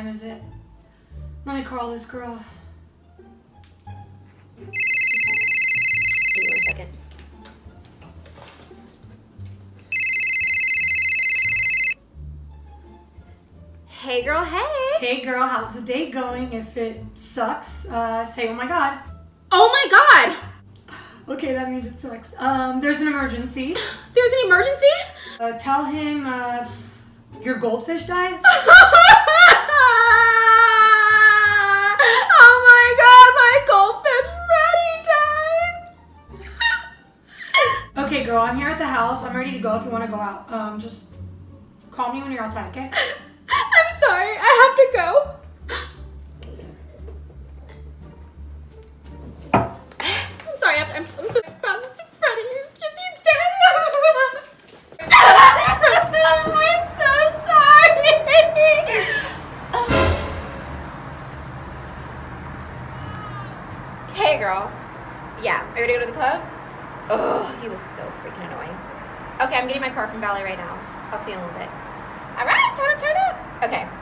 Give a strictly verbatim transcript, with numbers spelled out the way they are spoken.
time is it? Let me call this girl. Give me one second. Hey girl, hey! Hey girl, how's the date going? If it sucks, uh, say oh my god. Oh my god! Okay, that means it sucks. Um, there's an emergency. There's an emergency? Uh, tell him, uh, your goldfish died. Oh my god, my goldfish Freddy died! Okay girl, I'm here at the house. I'm ready to go if you want to go out. Um, just call me when you're outside, okay? I'm sorry, I have to go. I'm sorry, I'm, I'm, I'm so about to Freddy. He's just, he's dead. I'm so sorry. Hey girl. Yeah, are you ready to go to the club? Oh, he was so freaking annoying. Okay, I'm getting my car from Valley right now. I'll see you in a little bit. All right, turn up, turn up. Okay.